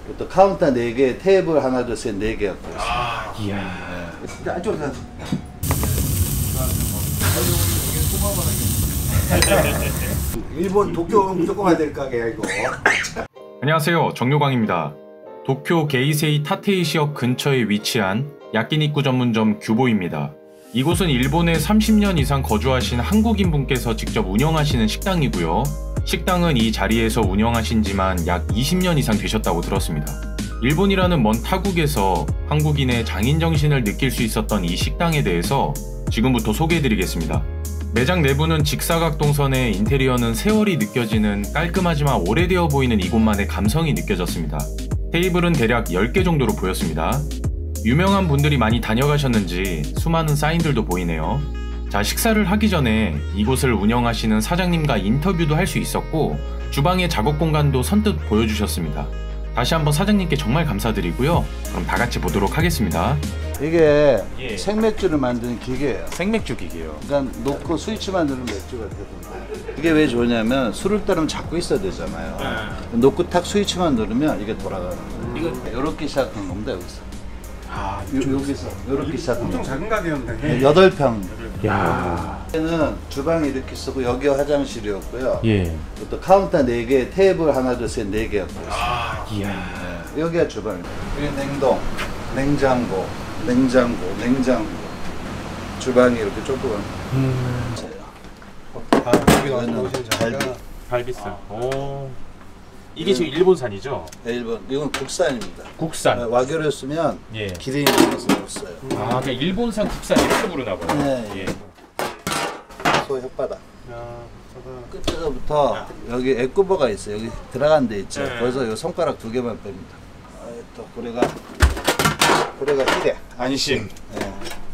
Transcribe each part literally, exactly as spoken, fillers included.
또 카운터 네 개, 테이블 하나, 둘, 셋, 네 개가 있습니다. 아, 이야. 네. 안쪽으로 일본 도쿄 무조건 가야 될 가게야 이거. 안녕하세요, 정요광입니다. 도쿄 게이세이 타테이시역 근처에 위치한 야끼니쿠 전문점 규보입니다. 이곳은 일본에 삼십 년 이상 거주하신 한국인 분께서 직접 운영하시는 식당이고요. 식당은 이 자리에서 운영하신 지만 약 이십 년 이상 되셨다고 들었습니다. 일본이라는 먼 타국에서 한국인의 장인정신을 느낄 수 있었던 이 식당에 대해서 지금부터 소개해드리겠습니다. 매장 내부는 직사각동선에 인테리어는 세월이 느껴지는 깔끔하지만 오래되어 보이는 이곳만의 감성이 느껴졌습니다. 테이블은 대략 열 개 정도로 보였습니다. 유명한 분들이 많이 다녀가셨는지 수많은 사인들도 보이네요. 자, 식사를 하기 전에 이곳을 운영하시는 사장님과 인터뷰도 할 수 있었고 주방의 작업 공간도 선뜻 보여주셨습니다. 다시 한번 사장님께 정말 감사드리고요. 그럼 다 같이 보도록 하겠습니다. 이게 예. 생맥주를 만드는 기계예요. 생맥주 기계요. 그러니까 놓고 스위치만 누르면 맥주가 되거든요. 이게 왜 좋냐면 술을 따르면 잡고 있어야 되잖아요. 네. 놓고 탁 스위치만 누르면 이게 돌아가는 거예요. 이거 이렇게 시작한 겁니다. 여기서. 아, 요, 여기서 이렇게 시작한 엄청 겁니다. 작은 가게였네. 여덟 평. 야. 여기는 주방이 이렇게 쓰고 여기 화장실이었고요. 예. 또 카운터 네 개, 테이블 하나, 둘, 셋, 네 개가 있어요. 아, 이야. 네. 여기가 주방입니다. 여기 냉동, 냉장고, 냉장고, 냉장고. 주방이 이렇게 조그만. 음. 아, 여기 나와서 먹으시는 갈비. 자리가 갈비살. 오. 이게 지금 일본산이죠? 네, 일본. 이건 국산입니다. 국산. 네, 와규를 쓰면 예. 기름이 많아서 못 써요. 아, 그러니까 일본산 국산 이렇게 부르나 보네. 네. 예. 소 혓바닥. 야, 끝에서부터 여기 액구버가 있어요. 여기 들어간 데 있죠. 네. 거기서 요 손가락 두 개만 뺍니다. 아, 또 고래가 고래가 히레. 안심. 네.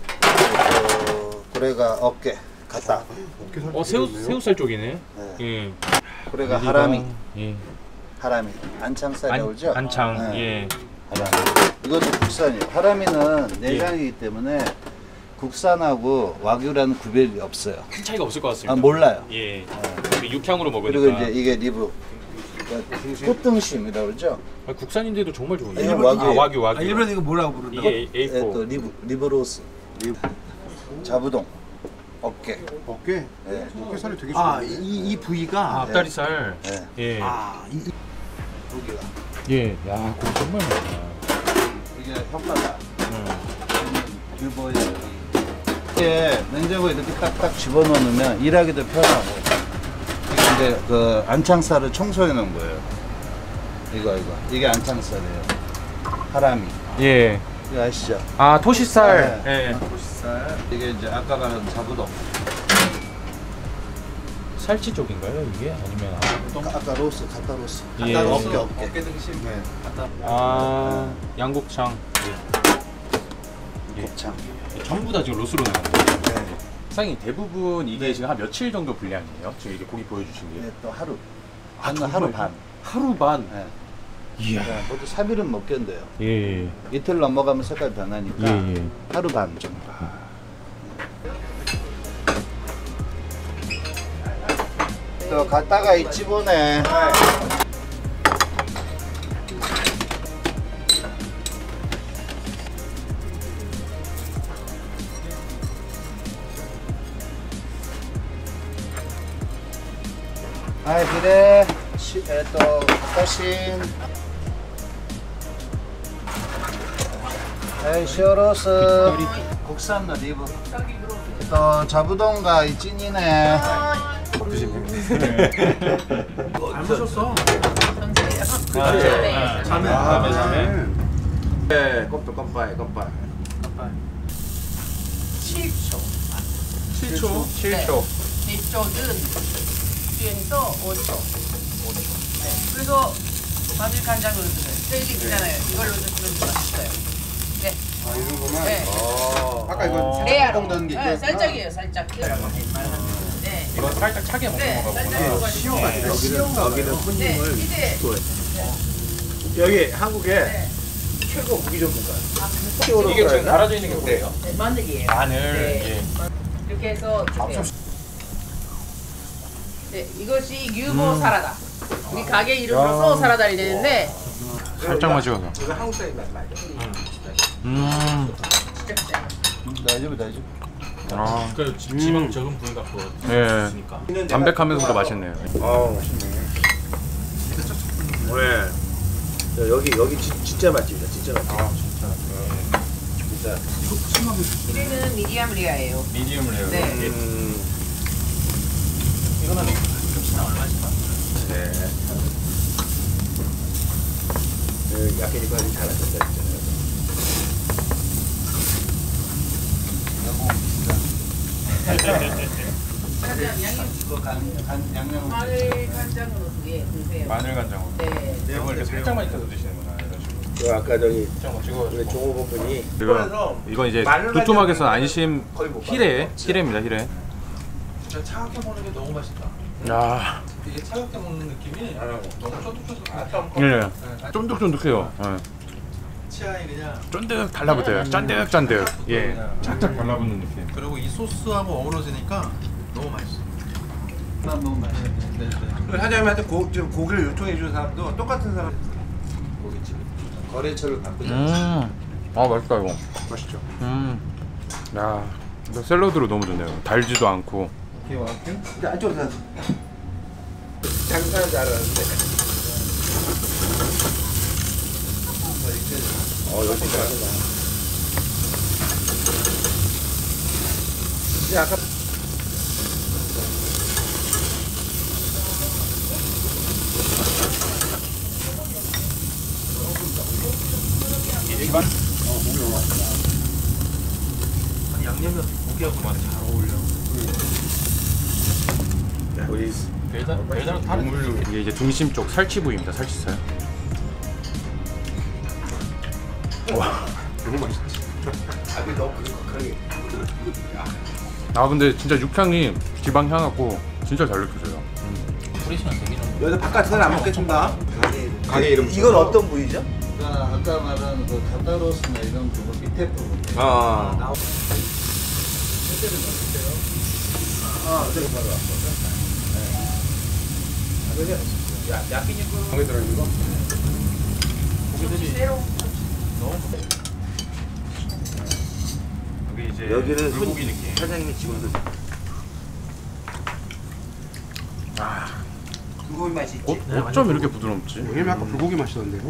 또 고래가 어깨. 갔다. 어, 새우 새우살 쪽이네. 네. 예. 고래가 하라미. 예. 하라미. 안창살 안, 나오죠? 안창. 네. 예. 하라미. 이것도 국산이에요. 하라미는 내장이기 때문에 국산하고 와규라는 구별이 없어요. 큰 차이가 없을 것 같습니다. 아, 몰라요. 예. 네. 육향으로 먹으니까. 그리고 이제 이게 리브. 꽃등심이라고 그러죠? 아, 국산인데도 정말 좋은데. 일본 아, 와규예요. 와규 와규. 아, 일본 이거 뭐라고 부른다고? 이게 에이 예, 또 사. 리브 리브로스. 리브. 자부동. 어깨. 어깨? 네. 어깨 살이 되게 아, 좋은데? 이, 이 부위가 아, 앞다리살. 네. 예. 아, 이, 여기가. 예. 야, 그거 정말 많다. 이게 혓바닥. 음. 듀버의 이게 냉장고에 이렇게 딱딱 집어넣으면 일하기도 편하고. 이게 이제 그 안창살을 청소해 놓은 거예요. 이거 이거. 이게 안창살이에요. 하라미. 예. 이거 아시죠? 아, 토시살. 네. 예. 보시살. 이게 이제 아까 말한 자부동. 살치 쪽인가요, 이게? 아니면 아, 아까 로스, 가타 로스. 예. 가타 어깨, 로스. 어깨. 어깨 등심. 네. 아, 양곱창. 예. 곱창. 예. 전부 다 지금 로스로 나가는 거예요. 네. 사장님, 대부분 이게 지금 한 며칠 정도 분량이에요? 지금 이게 고기 보여주신 게. 네, 또 하루. 아, 한 정말요? 하루 반. 하루 반. 네. 이야. 네, 모두 삼 일은 못 견뎌요. 예, 예. 이틀 넘어가면 색깔 변하니까 예, 예. 하루 반 정도. 또 갔다가 있지 보네. 아, 그래. 시, 에, 또 가신. 에이, 시어로스. 국산 너 리브. 또 자부동가 이 찐이네. 잘 보셨어. 자매, 자매, 자매. 네, 껌빨, 껌빨, 껌빨. 칠 초. 칠 초. 칠 초. 칠 초는 뒤에서 오 초. 오 초. 네. 그래서 마늘 간장으로 넣어요. 세일이 있잖아요. 이걸로 넣으면 맛있어요. 네. 아, 이 정도만? 네. 아까 이거 레아로. 살짝 넣은 게 네, 있구나. 살짝이에요, 살짝. 네. 이거 살짝 차게 먹는 네, 거구나. 살짝 먹어가지고. 여기는 네, 손님을 이제. 여기 한국에 네. 최고 무기 전문가. 이게 지금 갈아져 있는 게 뭐예요? 네, 마늘이에요. 마늘. 네. 예. 이렇게 해서 주세요. 네, 이것이 유보 사라다. 우리 가게 이름으로 소 사라다를 내는데 살짝만 찍어서. 이거 한국 사람이 맞죠? 음. 나이집 나이집. 아. 그 지방 적은 부위가 그거 예. 있으니까. 담백하면서도 맛있네요. 어 맛있네. 네. 여기 여기 지, 진짜 맛집이다. 진짜 맛집. 아 진짜. 진짜. 이거는 미디엄 레어예요. 미디움 레어. 네. 음. 이거는 겹치나 얼마지만. 네. 그 야끼니쿠 아주 잘하셨다 진짜. 이거 간, 간 양념. 마늘 간장으로 예 드세요. 마늘 간장으로. 네. 이걸 이렇게 살짝만 익혀서 드시는구나. 이런 식으로. 그 아까 저기 살짝만 찍어. 우리 종호 본분이 이거 이건 이제 마늘 두툼하게선 간장은 안심 거의 못 히레 히레입니다 히레. 진짜 차갑게 먹는 게 너무 맛있다. 야. 이게 차갑게 먹는 느낌이 너무 쫀득쫀득. 예. 쫀득쫀득해요. 예. 치아에 그냥. 쫀득 달라붙어요. 짠득짠득. 예. 쫙쫙 달라붙는 느낌. 그리고 이 소스하고 어우러지니까 너무 맛있어. 만 먹으면 맛있네. 네, 네. 사장님한테 고, 지금 고기를 요청해 주는 사람도 똑같은 사람. 고깃집. 거래처를 바꾸자. 음. 아 맛있다 이거. 맛있죠. 음. 야. 이거 샐러드로 너무 좋네요. 달지도 않고. 이제 안쪽으로 가서. 장사는 잘하는데. 어 열심히 잘하신다. 이제 아까 아니 양념이 고기하고 많이 잘 어울려. 우리 별다른 별다른 다른 물. 이게 이제 등심 쪽 살치 부위입니다. 살치살. 와. 너무 맛있지. 아 근데 너무 그렇게. 아 근데 진짜 육향이 지방 향 같고 진짜 잘 느껴져요. 프레시는 되게 좀. 여기서 바깥에서는 안 먹겠습니다. 가게. 가게 이름. 이건 어떤 부위죠? 그러니까 아까 말한 그 카타로스나 이런 부분 밑에 부분. 아. 나오. 아, 저기 바로 왔어. 네. 야, 야끼니쿠 마음에 들어 이거? 고기들이 새로. 너무 좋아. 여기 이제 여기는 불고기 느낌. 사장님이 직원들. 아. 불고기 맛이 있지. 어, 어쩜 이렇게 부드럽지? 왜냐면 아까 불고기 맛이던데.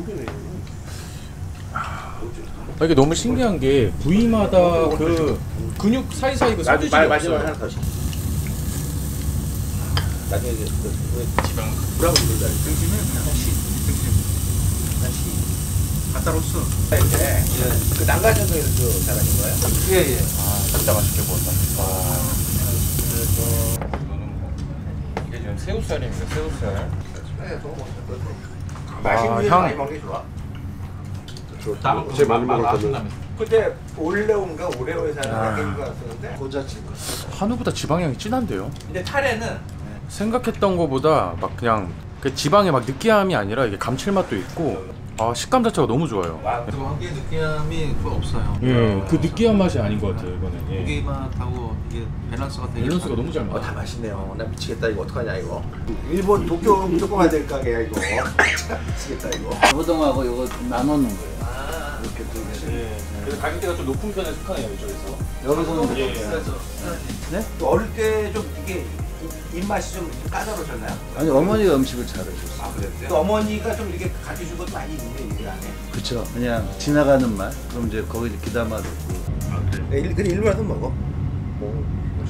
아, 이게 너무 신기한 게 부위마다 그 근육 사이사이 그 소재질이 말 마지막 없어요. 하나 더 시. 나중에 이제 그 지방 브라운 들자. 등심은 그냥 시. 등심. 난 시. 카타로스. 네. 그 난가전성에서 그 잘하신 거예요? 예 예. 아, 진짜 맛있게 구웠다. 와. 이거는 뭐 이게 지금 새우살입니다. 새우살. 네, 저거 먹었어요. 맛있는 게 향. 많이 먹는 게 좋아. 제 많이 먹었거든. 그때 올레온가 오레오에서 하는 아. 야끼니쿠 갔었는데 고자집. 한우보다 지방향이 진한데요? 근데 타레는 생각했던 거보다 막 그냥 그 지방의 막 느끼함이 아니라 이게 감칠맛도 있고 아 식감 자체가 너무 좋아요. 고기 느끼함이 거의 없어요. 예, 그 느끼한 맛이 아닌 것 같아요 이거는. 예. 고기 맛하고 이게 밸런스가 되게 밸런스가 너무 잘 어, 맞아. 다 맛있네요. 나 미치겠다 이거 어떡하냐 이거. 일본 도쿄 무조건 가야 될 가게야 이거. 미치겠다 이거. 호동하고 이거 나눠놓은 거예요. 아, 이렇게 두 개. 예. 그래서 가격대가 좀 높은 편에 속하네요 이쪽에서. 여기서는 예. 네? 또 어릴 때 좀 이게 입- 입맛이 좀 까다로우셨나요? 아니 어머니가 음식을 잘해줬어. 아 그랬어요? 또 어머니가 좀 이렇게 가르쳐준 것도 많이 있는데 일 안에. 그쵸. 그냥 지나가는 말. 그럼 이제 거기 기담아 놓고. 아 그래? 네, 일, 근데 일본 와서 먹어. 뭐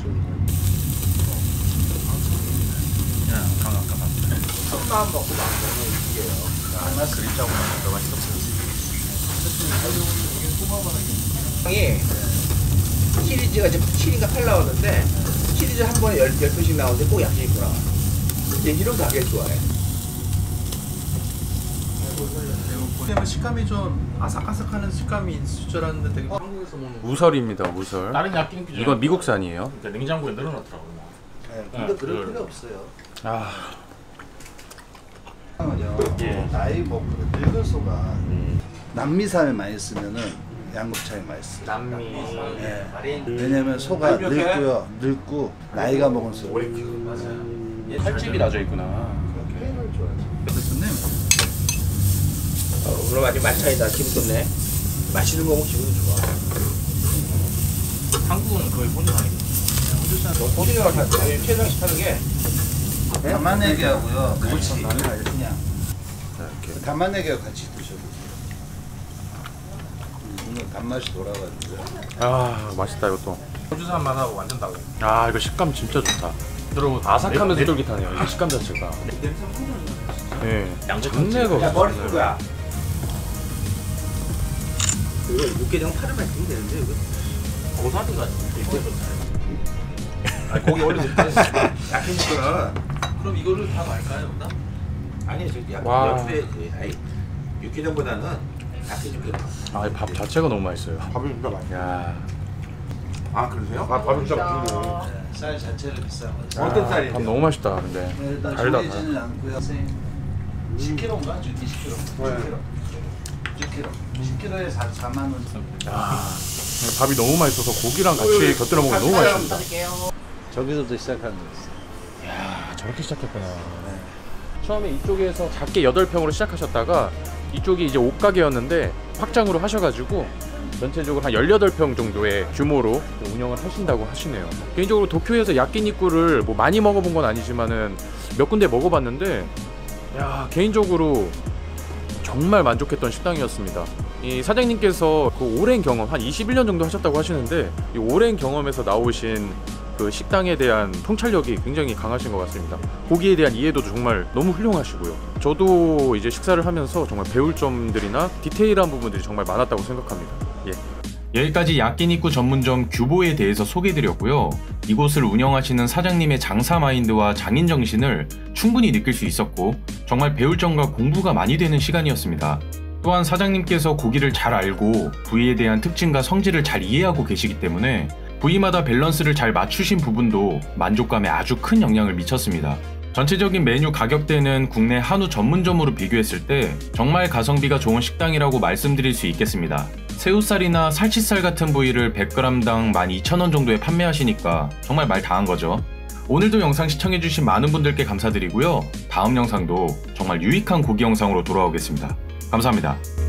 그냥 강압가만. 첫만 먹고 막 먹는 이게요. 하나 그림자고 나면 더 맛있어. 이 시리즈가 지금 칠인가 팔 나오는데 시리즈 한 번에 열, 열 편씩 나오는데 꼭 야끼니쿠 나와. 얘 이런 가게 좋아해. 그냥 식감이 좀 아삭아삭하는 식감이 있을 줄 알았는데 되게 한국에서 먹는 무설입니다 무설. 다른 야끼니쿠 이건 미국산이에요. 냉장고에 늘어놨더라고요. 네, 근데 네, 그럴 그걸- 필요 없어요. 아. 요 예. 나이 먹고 늙은 소가 남미산을 많이 쓰면은 양곱창이 맛있어요. 남미. 예. 왜냐면 소가 늙고요, 늙고 나이가 먹은 소. 살집이 나져 있구나. 회를 좋아하죠. 교수님 어, 그럼 아주 만찬이다. 기분 좋네. 맛있는 거 먹으면 기분이 좋아. 한국은 거의 혼자 아니고. 호주가 최상식 하는 게 담아내기하고요. 같이 그냥 이렇게 담아내기하고 같이 드셔보세요. 오늘 단맛이 돌아가지고요. 아 맛있다 이것도. 호주산 맛하고 완전 달라요. 아 이거 식감 진짜 좋다. 여러분 아삭하면서 쫄깃하네요. 이 식감 자체가. 네. 잡내가 야, 머리 없어요. 쓸 거야. 이거 육개장 파르만 있으면 되는데 이거 고사리 같은 아 고기 원래 약해지거나 그럼 이거를 다 말까요, 나? 아니 저 약, 와. 약해야지. 아니 육개장보다는 약해질 거야. 아 밥 자체가 너무 맛있어요. 밥이 진짜 맛있어. 야. 아 그러세요? 아, 밥이 진짜 맛있네. 쌀 자체를 비싼 거죠. 어떤 밥 쌀인데? 너무 맛있다 근데. 일단 달다. 졸리지는 않고요. 십 킬로그램인가? 이십 킬로그램. 십 킬로그램. 십 킬로그램에 사만 원. 야. 밥이 너무 맛있어서 고기랑 같이 곁들여 먹으면 너무 맛있습니다. 저기서부터 시작하는 거였어요. 야 저렇게 시작했구나. 처음에 이쪽에서 작게 여덟 평으로 시작하셨다가 이쪽이 이제 옷가게였는데 확장으로 하셔가지고 전체적으로 한 열여덟 평 정도의 규모로 운영을 하신다고 하시네요. 개인적으로 도쿄에서 야끼니쿠를 뭐 많이 먹어본 건 아니지만은 몇 군데 먹어봤는데 야 개인적으로 정말 만족했던 식당이었습니다. 이 사장님께서 그 오랜 경험 한 이십일 년 정도 하셨다고 하시는데 이 오랜 경험에서 나오신 그 식당에 대한 통찰력이 굉장히 강하신 것 같습니다. 고기에 대한 이해도도 정말 너무 훌륭하시고요. 저도 이제 식사를 하면서 정말 배울 점들이나 디테일한 부분들이 정말 많았다고 생각합니다. 예. 여기까지 야끼니쿠 전문점 규보에 대해서 소개해드렸고요. 이곳을 운영하시는 사장님의 장사 마인드와 장인 정신을 충분히 느낄 수 있었고 정말 배울 점과 공부가 많이 되는 시간이었습니다. 또한 사장님께서 고기를 잘 알고 부위에 대한 특징과 성질을 잘 이해하고 계시기 때문에 부위마다 밸런스를 잘 맞추신 부분도 만족감에 아주 큰 영향을 미쳤습니다. 전체적인 메뉴 가격대는 국내 한우 전문점으로 비교했을 때 정말 가성비가 좋은 식당이라고 말씀드릴 수 있겠습니다. 새우살이나 살치살 같은 부위를 백 그램당 만 이천 원 정도에 판매하시니까 정말 말 다한 거죠. 오늘도 영상 시청해주신 많은 분들께 감사드리고요. 다음 영상도 정말 유익한 고기 영상으로 돌아오겠습니다. 감사합니다.